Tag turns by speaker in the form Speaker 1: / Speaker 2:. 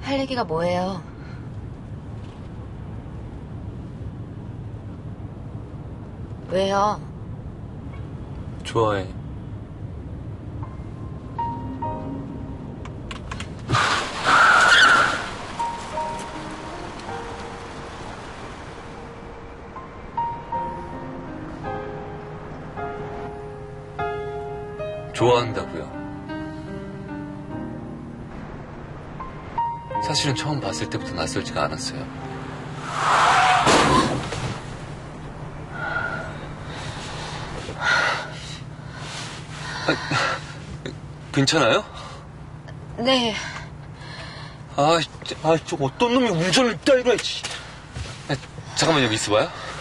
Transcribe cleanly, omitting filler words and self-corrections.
Speaker 1: 할 얘기가 뭐예요? 왜요?
Speaker 2: 좋아해. 좋아한다고요. 사실은 처음 봤을 때부터 낯설지가 않았어요. 괜찮아요?
Speaker 1: 네.
Speaker 2: 저 어떤 놈이 운전을 따위로 했지. 잠깐만 여기 있어봐요.